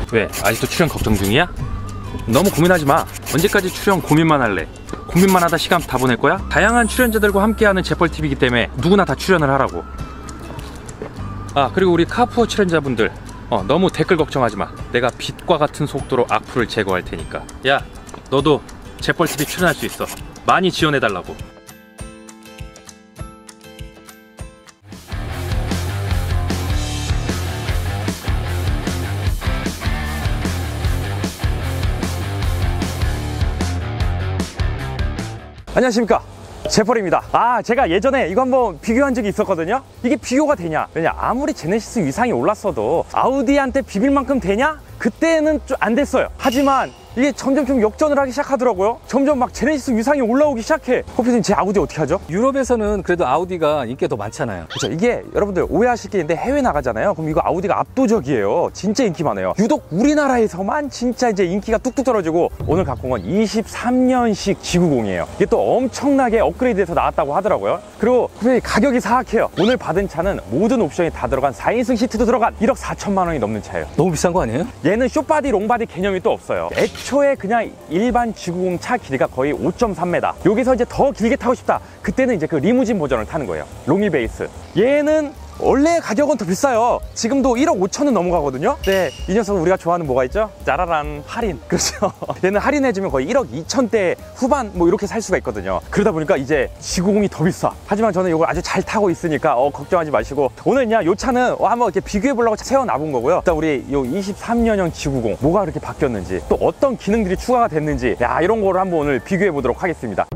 왜? 아직도 출연 걱정 중이야? 너무 고민하지 마. 언제까지 출연 고민만 할래? 고민만 하다 시간 다 보낼 거야? 다양한 출연자들과 함께하는 재벌TV이기 때문에 누구나 다 출연을 하라고. 아, 그리고 우리 카푸어 출연자분들, 너무 댓글 걱정하지 마. 내가 빛과 같은 속도로 악플을 제거할 테니까. 야, 너도 재벌TV 출연할 수 있어. 많이 지원해달라고. 안녕하십니까, 재벌입니다. 제가 예전에 이거 한번 비교한 적이 있었거든요. 이게 비교가 되냐? 왜냐, 아무리 제네시스 위상이 올랐어도 아우디한테 비빌 만큼 되냐? 그때는 좀 안 됐어요. 하지만 이게 점점 좀 역전을 하기 시작하더라고요. 점점 막 제네시스 위상이 올라오기 시작해. 커피님, 제 아우디 어떻게 하죠? 유럽에서는 그래도 아우디가 인기가 더 많잖아요. 그렇죠. 이게 여러분들 오해하실 게 있는데, 해외 나가잖아요. 그럼 이거 아우디가 압도적이에요. 진짜 인기 많아요. 유독 우리나라에서만 진짜 이제 인기가 뚝뚝 떨어지고, 오늘 갖고 온 건 23년식 G90이에요. 이게 또 엄청나게 업그레이드돼서 나왔다고 하더라고요. 그리고 가격이 사악해요. 오늘 받은 차는 모든 옵션이 다 들어간 4인승 시트도 들어간 1억 4천만 원이 넘는 차예요. 너무 비싼 거 아니에요? 얘는 숏바디 롱바디 개념이 또 없어요. 애초에 그냥 일반 G90 차 길이가 거의 5.3m. 여기서 이제 더 길게 타고 싶다, 그때는 이제 그 리무진 버전을 타는 거예요. 롱휠 베이스. 얘는 원래 가격은 더 비싸요. 지금도 1억 5천은 넘어가거든요. 네, 이 녀석은 우리가 좋아하는 뭐가 있죠? 짜라란, 할인. 그렇죠. 얘는 할인해주면 거의 1억 2천대 후반 뭐 이렇게 살 수가 있거든요. 그러다 보니까 이제 G90이 더 비싸. 하지만 저는 이걸 아주 잘 타고 있으니까 걱정하지 마시고, 오늘은요, 이 차는 한번 이렇게 비교해 보려고 세워놔본 거고요. 일단 우리 이 23년형 G90 뭐가 그렇게 바뀌었는지, 또 어떤 기능들이 추가가 됐는지, 이런 거를 한번 오늘 비교해 보도록 하겠습니다.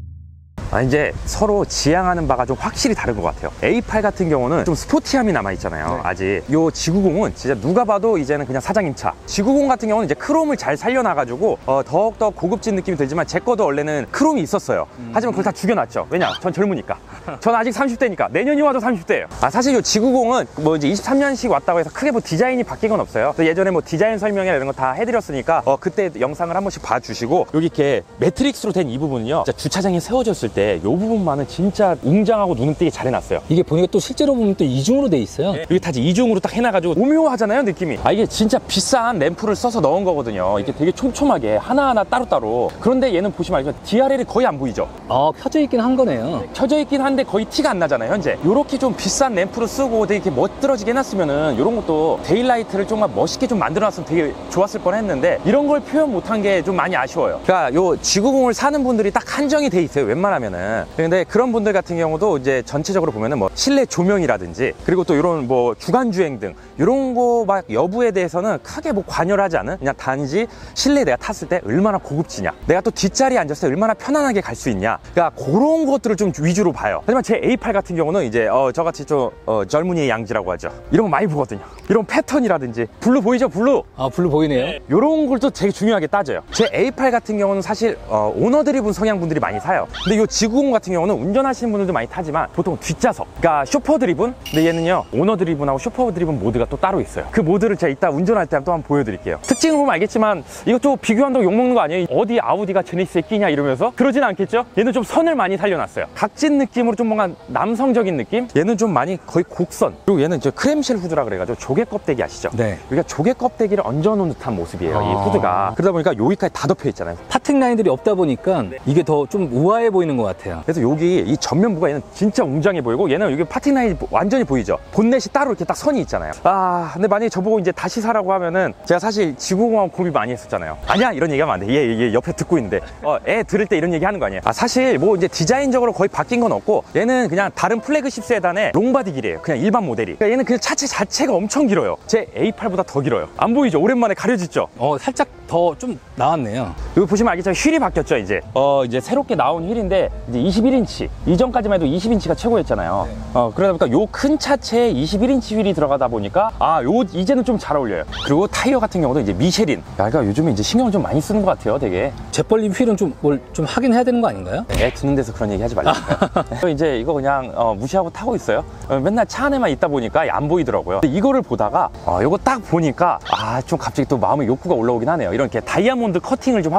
이제 서로 지향하는 바가 좀 확실히 다른 것 같아요. A8 같은 경우는 좀 스포티함이 남아있잖아요. 네. 아직 요 G90은 진짜 누가 봐도 이제는 그냥 사장님 차. G90 같은 경우는 이제 크롬을 잘 살려놔가지고 더욱더 고급진 느낌이 들지만, 제 거도 원래는 크롬이 있었어요. 하지만 그걸 다 죽여놨죠. 왜냐? 전 젊으니까. 전 아직 30대니까. 내년이 와도 30대예요. 사실 요 G90은 뭐 이제 23년식 왔다고 해서 크게 뭐 디자인이 바뀐 건 없어요. 예전에 뭐 디자인 설명이나 이런 거 다 해드렸으니까 그때 영상을 한 번씩 봐주시고, 여기 이렇게 매트릭스로 된 이 부분은요, 주차장에 세워졌을 때 이 부분만은 진짜 웅장하고 눈에 띄게 잘 해놨어요. 이게 보니까 또 실제로 보면 또 이중으로 돼 있어요. 네. 여기 다 이중으로 딱 해놔가지고 오묘하잖아요, 느낌이. 이게 진짜 비싼 램프를 써서 넣은 거거든요. 이게 되게 촘촘하게 하나하나 따로따로. 그런데 얘는 보시면 알겠지만 DRL이 거의 안 보이죠? 켜져 있긴 한 거네요. 켜져 있긴 한데 거의 티가 안 나잖아요, 현재. 이렇게 좀 비싼 램프를 쓰고 되게 이렇게 멋들어지게 해놨으면은, 이런 것도 데일라이트를 정말 멋있게 좀 만들어놨으면 되게 좋았을 뻔했는데, 이런 걸 표현 못한 게 좀 많이 아쉬워요. 그러니까 요 G90을 사는 분들이 딱 한정이 돼 있어요, 웬만하면은. 근데 그런 분들 같은 경우도 이제 전체적으로 보면은 뭐 실내 조명이라든지, 그리고 또 이런 뭐 주간주행 등 이런 거 막 여부에 대해서는 크게 뭐 관여를 하지 않은, 그냥 단지 실내에 내가 탔을 때 얼마나 고급지냐, 내가 또 뒷자리에 앉았을 때 얼마나 편안하게 갈 수 있냐, 그러니까 그런 것들을 좀 위주로 봐요. 하지만 제 A8 같은 경우는 이제 저같이 좀 젊은이의 양지라고 하죠. 이런 거 많이 보거든요. 이런 패턴이라든지. 블루 보이죠? 블루. 블루 보이네요. 네. 이런 걸 또 되게 중요하게 따져요. 제 A8 같은 경우는 사실 오너 드리븐 성향 분들이 많이 사요. 근데 이 G90 같은 경우는 운전하시는 분들도 많이 타지만 보통 뒷좌석, 그러니까 쇼퍼 드리븐. 근데 얘는요, 오너 드리븐하고 쇼퍼 드리븐 모드가 또 따로 있어요. 그 모드를 제가 이따 운전할 때 또 한번 보여드릴게요. 특징을 보면 알겠지만, 이것도 비교한다고 욕먹는 거 아니에요? 어디 아우디가 제네시스에 끼냐 이러면서. 그러진 않겠죠? 얘는 좀 선을 많이 살려놨어요. 각진 느낌으로 좀 뭔가 남성적인 느낌? 얘는 좀 많이 거의 곡선. 그리고 얘는 저 크렘쉘 후드라 그래가지고 조개 껍데기 아시죠? 네. 우리가 조개 껍데기를 얹어놓은 듯한 모습이에요, 이 후드가. 그러다 보니까 여기까지 다 덮여 있잖아요. 파팅 라인들이 없다 보니까 이게 더 좀 우아해 보이는 것 같아요. 그래서 여기 이 전면부가 얘는 진짜 웅장해 보이고, 얘는 여기 파팅 라인이 완전히 보이죠? 본넷이 따로 이렇게 딱 선이 있잖아요. 근데 만약에 저보고 이제 다시 사라고 하면은, 제가 사실 G90하고 고민 많이 했었잖아요. 아니야, 이런 얘기 하면 안 돼. 얘 옆에 듣고 있는데 애 들을 때 이런 얘기 하는 거 아니에요? 사실 뭐 이제 디자인적으로 거의 바뀐 건 없고, 얘는 그냥 다른 플래그십 세단의 롱바디 길이에요. 그냥 일반 모델이. 그러니까 얘는 그냥 차체 자체가 엄청 길어요. 제 A8보다 더 길어요. 안 보이죠? 오랜만에 가려졌죠? 살짝 더 좀 나왔네요. 여기 보시면 알겠지만 휠이 바뀌었죠, 이제. 이제 새롭게 나온 휠인데, 이제 21인치. 이전까지만 해도 20인치가 최고였잖아요. 네. 그러다 보니까 요 큰 차체에 21인치 휠이 들어가다 보니까, 이제는 좀 잘 어울려요. 그리고 타이어 같은 경우도 이제 미쉐린. 그러니까 요즘에 이제 신경을 좀 많이 쓰는 것 같아요, 되게. 재벌님 휠은 좀 뭘 좀 하긴 해야 되는 거 아닌가요? 애 두는 데서 그런 얘기 하지 말라니까요. 이제 이거 그냥 무시하고 타고 있어요. 맨날 차 안에만 있다 보니까 안 보이더라고요. 근데 이거를 보다가 이거 딱 보니까 좀 갑자기 또 마음에 욕구가 올라오긴 하네요. 이런 이렇게 다이아몬드 커팅을 좀 하고 싶은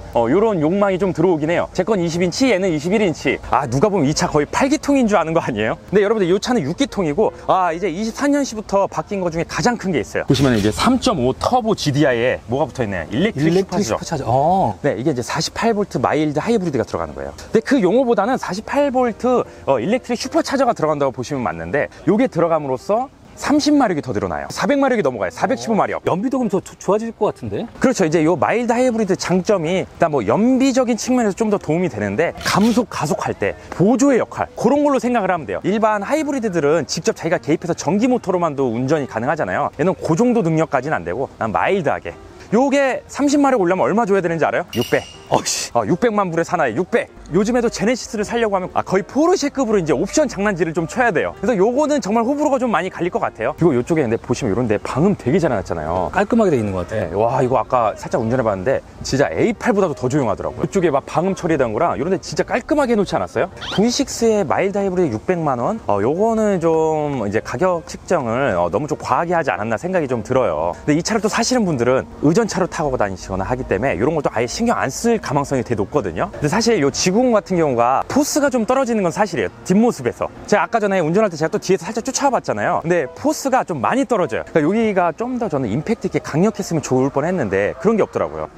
요런 욕망이 좀 들어오긴 해요. 제 건 20인치, 얘는 21인치. 아, 누가 보면 이 차 거의 8기통인 줄 아는 거 아니에요? 근데 여러분들 이 차는 6기통이고, 아, 이제 24년시부터 바뀐 거 중에 가장 큰 게 있어요. 보시면 이제 3.5 터보 GDI에 뭐가 붙어 있나요? 일렉트릭 슈퍼차저. 네, 이게 이제 48V 마일드 하이브리드가 들어가는 거예요. 근데 그 용어보다는 48V 일렉트릭 슈퍼차저가 들어간다고 보시면 맞는데, 요게 들어감으로써 30마력이 더 늘어나요. 400마력이 넘어가요. 415마력. 연비도 그럼 더 좋아질 것 같은데? 그렇죠. 이제 요 마일드 하이브리드 장점이 일단 뭐 연비적인 측면에서 좀 더 도움이 되는데, 감속, 가속할 때 보조의 역할, 그런 걸로 생각을 하면 돼요. 일반 하이브리드들은 직접 자기가 개입해서 전기 모터로만도 운전이 가능하잖아요. 얘는 그 정도 능력까지는 안 되고, 난 마일드하게. 요게 30마력 올려면 얼마 줘야 되는지 알아요? 600. 600만 불의 사나이 600. 요즘에도 제네시스를 살려고 하면 거의 포르쉐급으로 이제 옵션 장난질을 좀 쳐야 돼요. 그래서 요거는 정말 호불호가 좀 많이 갈릴 것 같아요. 그리고 요쪽에 근데 보시면 이런데 방음 되게 잘 해놨잖아요. 깔끔하게 돼 있는 것 같아요. 네, 와, 이거 아까 살짝 운전해봤는데 진짜 A8보다도 더 조용하더라고요. 이쪽에 막 방음 처리된 거랑 이런데 진짜 깔끔하게 해놓지 않았어요? V6의 마일드 하이브리드 600만 원. 요거는 좀 이제 가격 측정을 너무 좀 과하게 하지 않았나 생각이 좀 들어요. 근데 이 차를 또 사시는 분들은 의전차로 타고 다니시거나 하기 때문에 이런 것도 아예 신경 안 쓸 가망성이 되게 높거든요. 근데 사실 요 지구공 같은 경우가 포스가 좀 떨어지는 건 사실이에요. 뒷모습에서. 제가 아까 전에 운전할 때 제가 또 뒤에서 살짝 쫓아봤잖아요. 근데 포스가 좀 많이 떨어져요. 그러니까 여기가 좀 더 저는 임팩트 있게 강력했으면 좋을 뻔했는데 그런 게 없더라고요.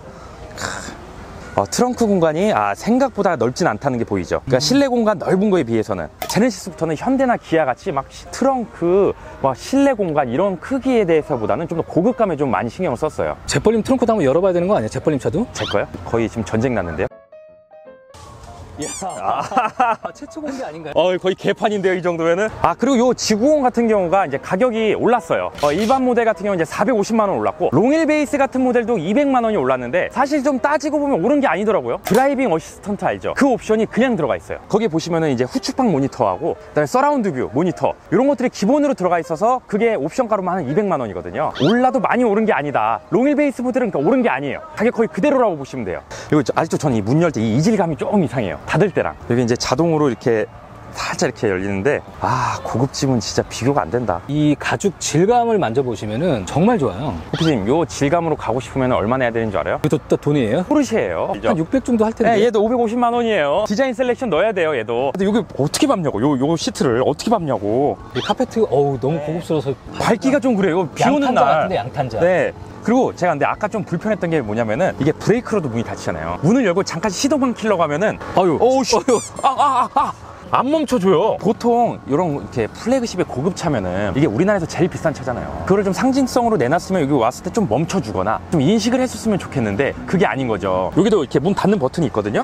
트렁크 공간이 생각보다 넓진 않다는 게 보이죠. 그러니까 실내 공간 넓은 거에 비해서는 제네시스부터는 현대나 기아 같이 막 트렁크, 막 실내 공간 이런 크기에 대해서보다는 좀 더 고급감에 좀 많이 신경을 썼어요. 제뻘림 트렁크도 한번 열어봐야 되는 거 아니에요? 제뻘림 차도? 제 거요? 거의 지금 전쟁 났는데요. 최초 공개 아닌가요? 거의 개판인데요, 이 정도면은. 그리고 요 지구온 같은 경우가 이제 가격이 올랐어요. 일반 모델 같은 경우는 이제 450만 원 올랐고, 롱힐 베이스 같은 모델도 200만 원이 올랐는데, 사실 좀 따지고 보면 오른 게 아니더라고요. 드라이빙 어시스턴트 알죠? 그 옵션이 그냥 들어가 있어요. 거기에 보시면은 이제 후측방 모니터하고, 그다음에 서라운드 뷰 모니터, 이런 것들이 기본으로 들어가 있어서 그게 옵션가로만 한 200만 원이거든요. 올라도 많이 오른 게 아니다. 롱힐 베이스 모델은 그러니까 오른 게 아니에요. 가격 거의 그대로라고 보시면 돼요. 그리고 아직도 저는 이 문 열 때 이 이질감이 조금 이상해요. 닫을 때랑. 여기 이제 자동으로 이렇게 살짝 이렇게 열리는데, 고급짐은 진짜 비교가 안 된다. 이 가죽 질감을 만져보시면은 정말 좋아요. 호피님, 요 질감으로 가고 싶으면 얼마 내야 되는 줄 알아요? 이거 또 돈이에요? 포르쉐예요. 한 600 정도 할 텐데. 네, 얘도 550만 원이에요. 디자인 셀렉션 넣어야 돼요, 얘도. 근데 여기 어떻게 밟냐고, 요 시트를 어떻게 밟냐고. 이 카페트, 너무 고급스러워서. 밟기가 좀 그래요. 비 오는 양탄자 날. 같은데, 양탄자. 네. 그리고 제가 근데 아까 좀 불편했던 게 뭐냐면은, 이게 브레이크로도 문이 닫히잖아요. 문을 열고 잠깐 시동만 켜려고 하면은, 안 멈춰줘요. 보통 이런 이렇게 플래그십의 고급차면은 이게 우리나라에서 제일 비싼 차잖아요. 그거를 좀 상징성으로 내놨으면 여기 왔을 때 좀 멈춰주거나 좀 인식을 했었으면 좋겠는데 그게 아닌 거죠. 여기도 이렇게 문 닫는 버튼이 있거든요.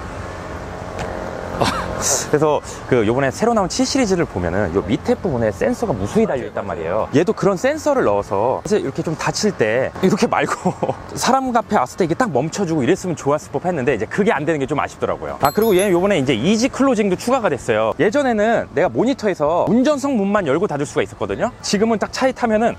그래서 요번에 새로 나온 7 시리즈를 보면은 요 밑에 부분에 센서가 무수히 달려있단 말이에요. 얘도 그런 센서를 넣어서 이제 이렇게 좀 닫힐 때 이렇게 말고 사람 앞에 왔을 때 이게 딱 멈춰주고 이랬으면 좋았을 법 했는데 이제 그게 안 되는 게 좀 아쉽더라고요. 그리고 얘는 요번에 이제 이지 클로징도 추가가 됐어요. 예전에는 내가 모니터에서 운전석 문만 열고 닫을 수가 있었거든요. 지금은 딱 차에 타면은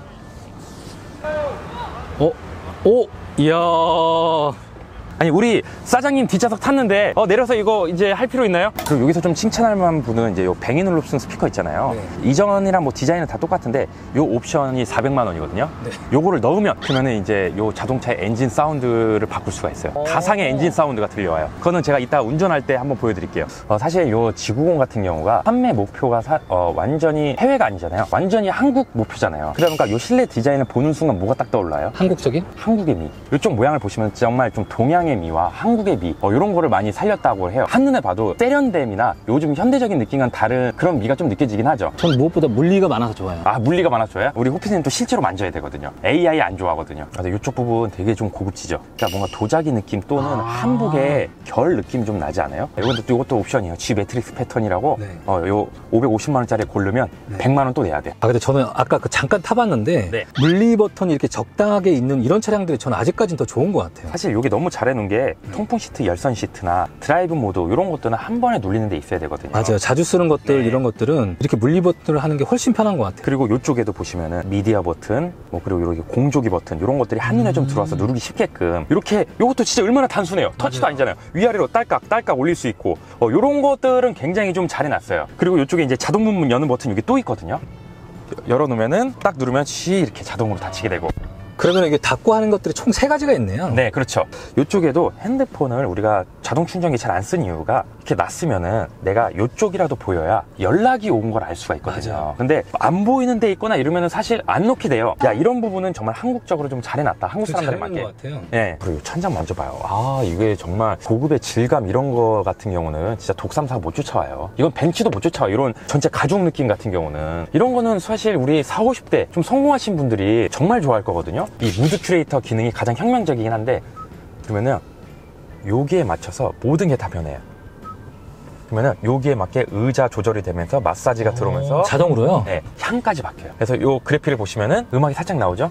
이야. 아니, 우리 사장님 뒷좌석 탔는데 내려서 이거 이제 할 필요 있나요? 그리고 여기서 좀 칭찬할 만한 분은 이제 요 뱅앤올룹슨 스피커 있잖아요. 네. 이전이랑 뭐 디자인은 다 똑같은데 요 옵션이 400만 원이거든요. 네. 요거를 넣으면 그러면은 이제 요 자동차의 엔진 사운드를 바꿀 수가 있어요. 가상의 엔진 사운드가 들려와요. 그거는 제가 이따 운전할 때 한번 보여드릴게요. 사실 요 지구공 같은 경우가 판매 목표가 완전히 해외가 아니잖아요. 완전히 한국 목표잖아요. 그러니까 요 실내 디자인을 보는 순간 뭐가 딱 떠올라요? 한국적인? 한국의 미. 이쪽 모양을 보시면 정말 좀 동양의 미와 한국의 미, 이런 거를 많이 살렸다고 해요. 한눈에 봐도 세련됨이나 요즘 현대적인 느낌과는 다른 그런 미가 좀 느껴지긴 하죠. 전 무엇보다 물리가 많아서 좋아요. 물리가 많아서 좋아요? 우리 호피디는 또 실제로 만져야 되거든요. AI 안 좋아하거든요. 근데 이쪽 부분 되게 좀 고급지죠. 그러니까 뭔가 도자기 느낌 또는 한복의 결 느낌 좀 나지 않아요? 이것도 옵션이에요. G 매트릭스 패턴이라고. 네. 요 550만 원짜리 고르면 100만 원 또 내야 돼. 근데 저는 아까 잠깐 타봤는데 네. 물리 버튼이 이렇게 적당하게 있는 이런 차량들이 저는 아직까지는 더 좋은 것 같아요. 사실 여기 너무 잘해놓은 게 통풍 시트, 열선 시트나 드라이브 모드 이런 것들은 한 번에 눌리는 데 있어야 되거든요. 맞아요. 자주 쓰는 것들, 네. 이런 것들은 이렇게 물리 버튼을 하는 게 훨씬 편한 것 같아요. 그리고 이쪽에도 보시면은 미디어 버튼, 그리고 이렇게 공조기 버튼 이런 것들이 한눈에 좀 들어와서 누르기 쉽게끔 이렇게 이것도 진짜 얼마나 단순해요. 터치도 아니잖아요. 위아래로 딸깍 올릴 수 있고 이런 것들은 굉장히 좀 잘 해놨어요. 그리고 이쪽에 이제 자동 문 여는 버튼 여기 또 있거든요. 열어놓으면은 딱 누르면 이렇게 자동으로 닫히게 되고. 그러면 이게 닫고 하는 것들이 총 3가지가 있네요. 네, 그렇죠. 이쪽에도 핸드폰을 우리가 자동 충전기 잘 안 쓴 이유가 이렇게 놨으면은 내가 이쪽이라도 보여야 연락이 온 걸 알 수가 있거든요. 맞아요. 근데 안 보이는 데 있거나 이러면은 사실 안 놓게 돼요. 야, 이런 부분은 정말 한국적으로 좀 잘 해놨다. 한국 사람들 맞게. 것 같아요. 네. 그리고 이 천장 먼저 봐요. 아, 이게 정말 고급의 질감 이런 거 같은 경우는 진짜 독삼사가 못 쫓아와요. 이건 벤츠도 못 쫓아와요. 이런 전체 가죽 느낌 같은 경우는. 이런 거는 사실 우리 40, 50대 좀 성공하신 분들이 정말 좋아할 거거든요. 이 무드 큐레이터 기능이 가장 혁명적이긴 한데, 그러면은 여기에 맞춰서 모든 게 다 변해요. 그러면은 여기에 맞게 의자 조절이 되면서 마사지가 들어오면서 자동으로요? 네, 향까지 바뀌어요. 그래서 요 그래픽을 보시면은 음악이 살짝 나오죠?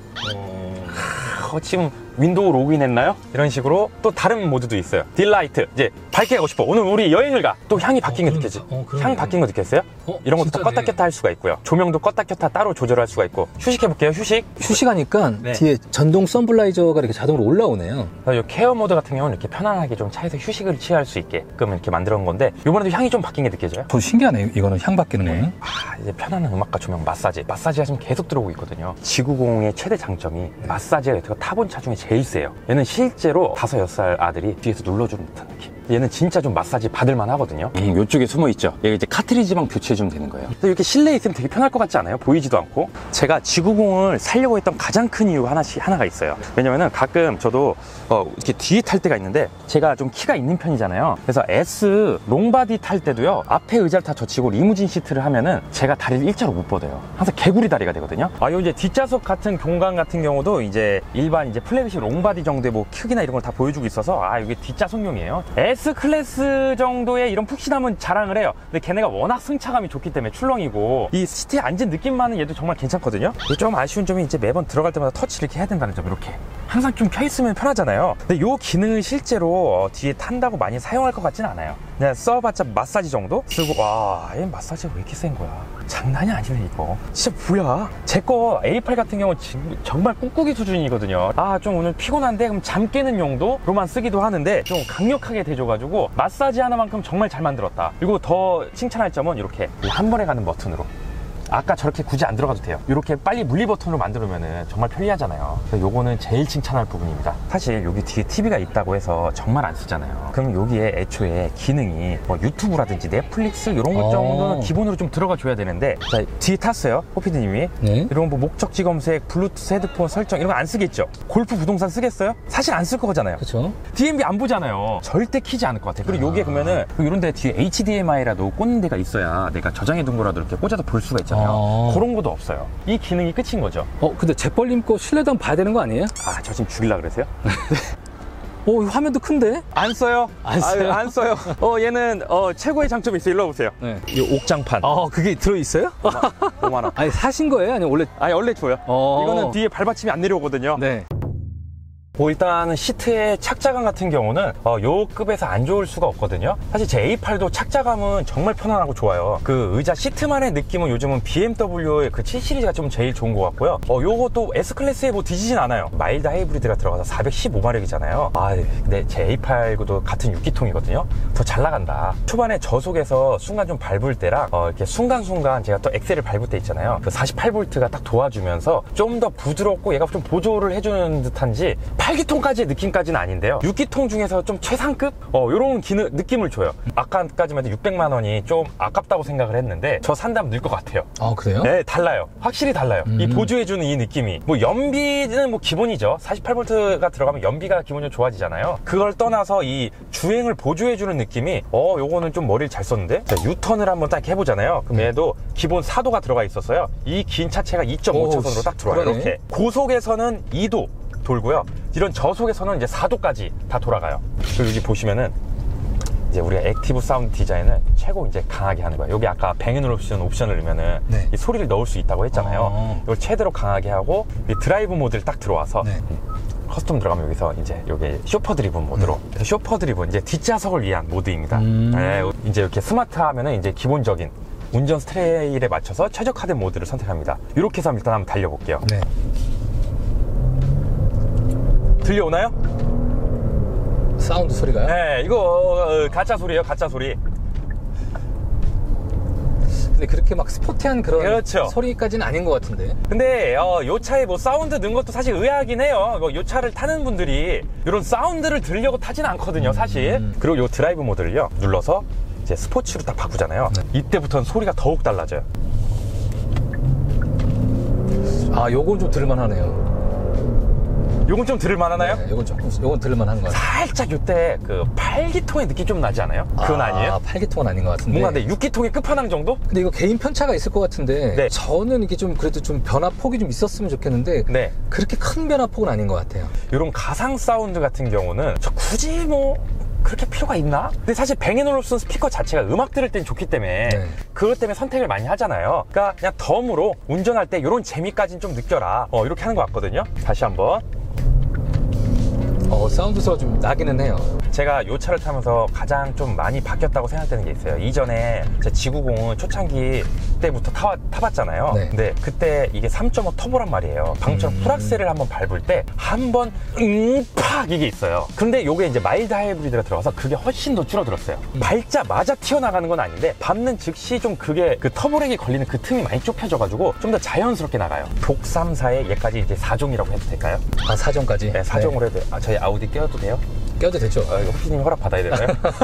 지금 윈도우 로그인 했나요? 이런 식으로 또 다른 모드도 있어요. 딜라이트. 이제 밝게 가고 싶어. 오늘 우리 여행을 가. 또 향이 바뀐 게 느껴지. 향 바뀐 거 느꼈어요? 이런 것도 다 껐다 켰다 할 수가 있고요. 조명도 껐다 켰다 따로 조절할 수가 있고. 휴식해 볼게요. 휴식. 휴식하니까 네. 뒤에 전동 썬블라이저가 이렇게 자동으로 올라오네요. 이 케어 모드 같은 경우는 이렇게 편안하게 좀 차에서 휴식을 취할 수 있게끔 이렇게 만들어 놓은 건데, 이번에도 향이 좀 바뀐 게 느껴져요? 더 신기하네요. 이거는 향 바뀌는 거는. 이제 편안한 음악과 조명, 마사지 하시면 계속 들어오고 있거든요. 지구공의 최대 장점이 마사지가 여태껏 타본 차 중에 제일 세요. 얘는 실제로 5, 6살 아들이 뒤에서 눌러주는 듯한 느낌. 얘는 진짜 좀 마사지 받을만 하거든요. 이쪽에 숨어있죠. 얘가 이제 카트리지만 교체해주면 되는 거예요. 이렇게 실내에 있으면 되게 편할 것 같지 않아요? 보이지도 않고. 제가 지구공을 살려고 했던 가장 큰 이유가 하나가 있어요. 왜냐면은 가끔 저도 이렇게 뒤에 탈 때가 있는데, 제가 좀 키가 있는 편이잖아요. 그래서 S 롱바디 탈 때도요, 앞에 의자를 다 젖히고 리무진 시트를 하면은 제가 다리를 일자로 못 뻗어요. 항상 개구리 다리가 되거든요. 요 이제 뒷좌석 같은 공간 같은 경우도 이제 일반 이제 플래그십 롱바디 정도의 뭐 크기나 이런 걸 다 보여주고 있어서, 이게 뒷좌석용이에요. S 클래스 정도의 이런 푹신함은 자랑을 해요. 근데 걔네가 워낙 승차감이 좋기 때문에 출렁이고, 이 시트에 앉은 느낌만은 얘도 정말 괜찮거든요. 좀 아쉬운 점이 이제 매번 들어갈 때마다 터치를 이렇게 해야 된다는 점. 이렇게 항상 좀 펴있으면 편하잖아요. 근데 요 기능을 실제로 뒤에 탄다고 많이 사용할 것 같진 않아요. 그냥 써봤자 마사지 정도 쓰고. 와, 얘 마사지가 왜 이렇게 센 거야? 장난이 아니네 이거. 진짜 뭐야? 제 거 A8 같은 경우 정말 꾹꾹이 수준이거든요. 좀 오늘 피곤한데 그럼 잠 깨는 용도로만 쓰기도 하는데, 좀 강력하게 대줘가지고 마사지 하나만큼 정말 잘 만들었다. 그리고 더 칭찬할 점은 이렇게 한 번에 가는 버튼으로, 아까 저렇게 굳이 안 들어가도 돼요. 이렇게 빨리 분리 버튼으로 만들면 정말 편리하잖아요. 요거는 제일 칭찬할 부분입니다. 사실 여기 뒤에 TV가 있다고 해서 정말 안 쓰잖아요. 그럼 여기에 애초에 기능이 뭐 유튜브라든지 넷플릭스 이런 것 정도는 기본으로 좀 들어가 줘야 되는데, 자, 뒤에 탔어요, 호피디님이. 네. 이런 뭐 목적지 검색, 블루투스 헤드폰 설정 이런 거 안 쓰겠죠? 골프 부동산 쓰겠어요? 사실 안 쓸 거잖아요. 그렇죠. DMB 안 보잖아요. 절대 키지 않을 것 같아요. 그리고 여기에 그러면은 이런 데 뒤에 HDMI라도 꽂는 데가 있어야 내가 저장해 둔 거라도 이렇게 꽂아서 볼 수가 있잖아요. 그런 것도 없어요. 이 기능이 끝인 거죠. 근데 재벌님 거 실내도 한번 봐야 되는 거 아니에요? 저 지금 죽이려고 그러세요? 이 화면도 큰데? 안 써요. 안 써요? 안 써요. 얘는 최고의 장점이 있어요. 일로 와보세요. 네. 이 옥장판. 그게 들어있어요? 5만 원. 아니, 사신 거예요? 아니면 원래? 원래 줘요. 이거는 뒤에 발받침이 안 내려오거든요. 네. 일단 시트의 착자감 같은 경우는 요 급에서 안 좋을 수가 없거든요. 사실 제 A8도 착자감은 정말 편안하고 좋아요. 그 의자 시트만의 느낌은 요즘은 BMW의 그 7 시리즈가 좀 제일 좋은 것 같고요. 요것도 S클래스에 뭐 뒤지진 않아요. 마일드 하이브리드가 들어가서 415마력이잖아요. 근데 제 A8도 같은 6기통이거든요. 더 잘 나간다. 초반에 저속에서 순간 좀 밟을 때랑 이렇게 순간순간 제가 또 엑셀을 밟을 때 있잖아요. 그 48V가 딱 도와주면서 좀 더 부드럽고 얘가 좀 보조를 해주는 듯한지, 8기통까지의 느낌까지는 아닌데요. 6기통 중에서 좀 최상급? 요런 느낌을 줘요. 아까까지만 해도 600만 원이 좀 아깝다고 생각을 했는데, 저 산다면 늘 것 같아요. 그래요? 네, 달라요. 확실히 달라요. 이 보조해주는 이 느낌이. 뭐 연비는 뭐 기본이죠. 48V가 들어가면 연비가 기본적으로 좋아지잖아요. 그걸 떠나서 이 주행을 보조해주는 느낌이, 요거는 좀 머리를 잘 썼는데? 자, 유턴을 한번 딱 해보잖아요. 그럼 얘도 기본 4도가 들어가 있었어요. 이 긴 차체가 2.5차선으로 딱 들어와요. 그러네. 이렇게. 고속에서는 2도 돌고요. 이런 저속에서는 이제 4도까지 다 돌아가요. 그리고 여기 보시면은 이제 우리가 액티브 사운드 디자인을 최고 이제 강하게 하는 거예요. 여기 아까 뱅앤 옵션을 넣으면은 네. 이 소리를 넣을 수 있다고 했잖아요. 이걸 최대로 강하게 하고, 이 드라이브 모드를 딱 들어와서 네. 커스텀 들어가면 여기서 이제 여기 쇼퍼 드리븐 모드로, 쇼퍼 드리븐 이제 뒷좌석을 위한 모드입니다. 네, 이제 이렇게 스마트하면은 이제 기본적인 운전 스타일에 맞춰서 최적화된 모드를 선택합니다. 이렇게 해서 일단 한번 달려볼게요. 네. 들려오나요? 사운드 소리가요? 네, 이거 가짜 소리예요, 가짜 소리. 같은데 그렇게 막 스포티한 그런 그렇죠. 소리까지는 아닌 것 같은데. 근데 요 차에 뭐 사운드 넣은 것도 사실 의아하긴 해요. 요 차를 타는 분들이 이런 사운드를 들으려고 타진 않거든요, 사실. 그리고 요 드라이브 모드를요 눌러서 이제 스포츠로 딱 바꾸잖아요. 이때부터는 소리가 더욱 달라져요. 아, 요건 좀 들을만하네요. 요건 좀 들을만하나요? 네, 요건 들을만한 것 같아요. 살짝 요때 그 8기통의 느낌 좀 나지 않아요? 그건 아니에요? 8기통은 아닌 것 같은데. 뭔가 근데 6기통의 끝판왕 정도? 근데 이거 개인 편차가 있을 것 같은데 네. 저는 이게 좀 그래도 좀 변화폭이 좀 있었으면 좋겠는데 네. 그렇게 큰 변화폭은 아닌 것 같아요. 이런 가상 사운드 같은 경우는 저 굳이 뭐 그렇게 필요가 있나? 근데 사실 뱅앤올uf슨 스피커 자체가 음악 들을 땐 좋기 때문에 네. 그것 때문에 선택을 많이 하잖아요. 그러니까 그냥 덤으로 운전할 때 이런 재미까지는 좀 느껴라. 이렇게 하는 것 같거든요. 다시 한번. 사운드가 좀 나기는 해요. 제가 이 차를 타면서 가장 좀 많이 바뀌었다고 생각되는 게 있어요. 이전에 제 지구공은 초창기 때부터 타봤잖아요. 네. 근데 그때 이게 3.5 터보란 말이에요. 방금처럼 풀악셀을 한번 밟을 때 한번 팍 이게 있어요. 근데 요게 이제 마일드 하이브리드가 들어가서 그게 훨씬 더 줄어들었어요. 밟자마자 튀어나가는 건 아닌데 밟는 즉시 좀 그게 그 터보렉이 걸리는 그 틈이 많이 좁혀져가지고 좀 더 자연스럽게 나가요. 독3사의 얘까지 이제 4종이라고 해도 될까요? 4종까지? 네, 4종으로 해도 저희 아우디 껴도 돼요? 껴도 되죠. 이거 후기님 허락 받아야 되나요?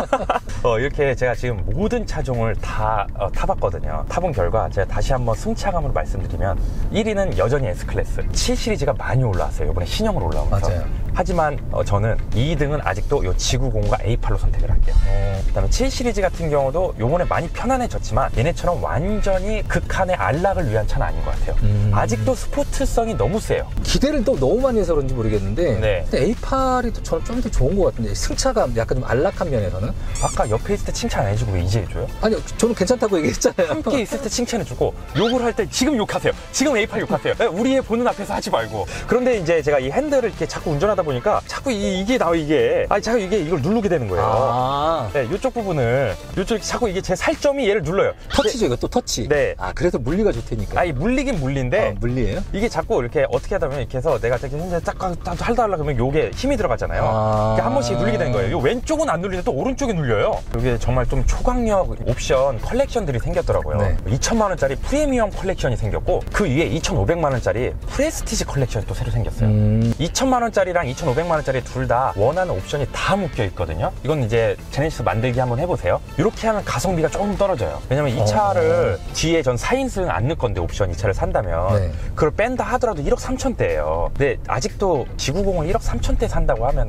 이렇게 제가 지금 모든 차종을 다 타봤거든요. 타본 결과 제가 다시 한번 승차감으로 말씀드리면 1위는 여전히 S클래스 7 시리즈가 많이 올라왔어요. 이번에 신형으로 올라오면서. 맞아요. 하지만 저는 2등은 아직도 이 지구공과 A8로 선택을 할게요. 그다음에 7 시리즈 같은 경우도 요번에 많이 편안해졌지만 얘네처럼 완전히 극한의 안락을 위한 차는 아닌 것 같아요. 아직도 스포츠성이 너무 세요. 기대를 또 너무 많이 해서 그런지 모르겠는데 네. 근데 A8이 또 저는 좀 더 좋은 것 같은데 승차감 약간 좀 안락한 면에서는. 아까 옆에 있을 때 칭찬 안 해주고 왜 이제 해줘요? 아니요, 저는 괜찮다고 얘기했잖아요. 함께 있을 때 칭찬해주고 욕을 할 때 지금 욕하세요. 지금 A8 욕하세요. 우리의 보는 앞에서 하지 말고. 그런데 이제 제가 이 핸들을 이렇게 자꾸 운전하다 보니까 자꾸 이게 나와 이게. 자꾸 이걸 누르게 되는 거예요. 네, 이쪽 부분을 자꾸 이게 제 살점이 얘를 눌러요. 터치죠, 이거 또 터치. 네. 그래서 물리가 좋다니까. 물리긴 물리인데. 물리예요? 이게 자꾸 이렇게 어떻게 하다 보면 이렇게 해서 내가 이렇게 현재 딱 하려고 그러면 요게 힘이 들어가잖아요. 한 번씩 누르게 되는 거예요. 요 왼쪽은 안 눌리는데 또 오른쪽에 눌려요. 이게 정말 좀 초강력 옵션 컬렉션들이 생겼더라고요. 네. 2천만 원짜리 프리미엄 컬렉션이 생겼고 그 위에 2,500만 원짜리 프레스티지 컬렉션이 또 새로 생겼어요. 2천만 원짜리랑 2,500만 원짜리 둘 다 원하는 옵션이 다 묶여 있거든요. 이건 이제 제네시스 만들기 한번 해보세요. 이렇게 하면 가성비가 조금 떨어져요. 왜냐면 이 차를 뒤에 전 4인승 안 넣을 건데 옵션 이 차를 산다면 네. 그걸 뺀다 하더라도 1억 3천대예요. 근데 아직도 지구공을 1억 3천대 산다고 하면은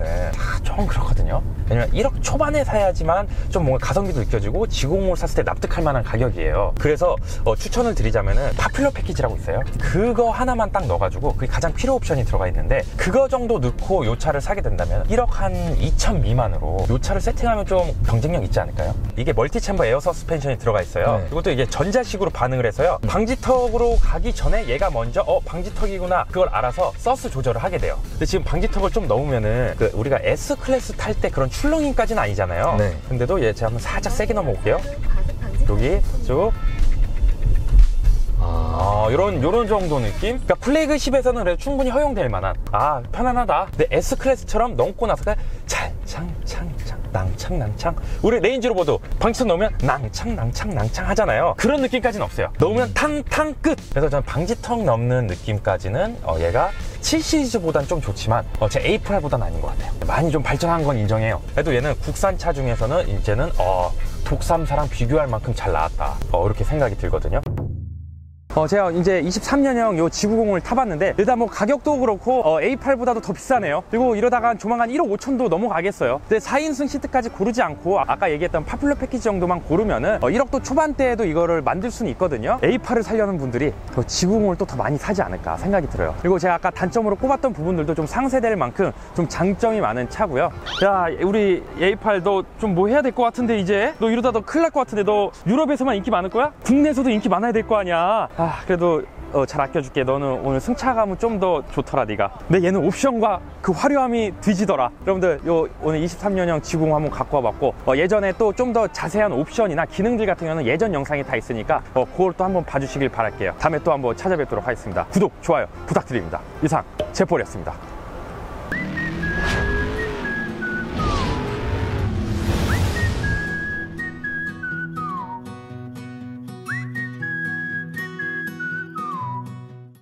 좀 그렇거든요. 왜냐면 1억 초반에 사야지만 좀 뭔가 가성비도 느껴지고 지구공을 샀을 때 납득할 만한 가격이에요. 그래서 추천을 드리자면은 파퓰러 패키지라고 있어요. 그거 하나만 딱 넣어가지고 그게 가장 필요 옵션이 들어가 있는데 그거 정도 넣고 요 차를 사게 된다면 1억 한 2천 미만으로 요 차를 세팅하면 좀 경쟁력 있지 않을까요? 이게 멀티 챔버 에어 서스펜션이 들어가 있어요. 네. 이것도 이게 전자식으로 반응을 해서요. 방지턱으로 가기 전에 얘가 먼저 방지턱이구나 그걸 알아서 서스 조절을 하게 돼요. 근데 지금 방지턱을 좀 넣으면은 우리가 S 클래스 탈 때 그런 출렁임까지는 아니잖아요. 네. 근데도 제가 한번 살짝 세게 넘어볼게요. 여기 쭉. 요런 정도 느낌? 그러니까 플래그십에서는 그래도 충분히 허용될 만한 편안하다. 근데 S클래스처럼 넘고 나서 낭창 낭창 우리 레인지로버도 방지턱 넣으면 낭창 하잖아요. 그런 느낌까지는 없어요. 넣으면 탕탕 끝. 그래서 저는 방지턱 넘는 느낌까지는 얘가 7 시리즈보단 좀 좋지만 제 A8보다는 아닌 것 같아요. 많이 좀 발전한 건 인정해요. 그래도 얘는 국산차 중에서는 이제는 독3사랑 비교할 만큼 잘 나왔다 이렇게 생각이 들거든요. 제가 이제 23년형 요 지구공을 타봤는데 일단 뭐 가격도 그렇고 A8보다도 더 비싸네요. 그리고 이러다가 조만간 1억 5천도 넘어가겠어요. 근데 4인승 시트까지 고르지 않고 아까 얘기했던 파퓰러 패키지 정도만 고르면은 1억도 초반대에도 이거를 만들 수는 있거든요. A8을 살려는 분들이 지구공을 또 더 많이 사지 않을까 생각이 들어요. 그리고 제가 아까 단점으로 꼽았던 부분들도 좀 상세될 만큼 좀 장점이 많은 차고요. 야, 우리 A8 너 좀 뭐 해야 될 것 같은데 이제 너 이러다 너 큰일 날 것 같은데 너 유럽에서만 인기 많을 거야? 국내에서도 인기 많아야 될 거 아니야. 그래도 잘 아껴줄게. 너는 오늘 승차감은 좀 더 좋더라 네가. 근데 얘는 옵션과 그 화려함이 뒤지더라. 여러분들 오늘 23년형 지구공 한번 갖고 와봤고 예전에 또 좀 더 자세한 옵션이나 기능들 같은 경우는 예전 영상이 다 있으니까 그걸 또 한번 봐주시길 바랄게요. 다음에 또 한번 찾아뵙도록 하겠습니다. 구독, 좋아요 부탁드립니다. 이상 제폴이었습니다.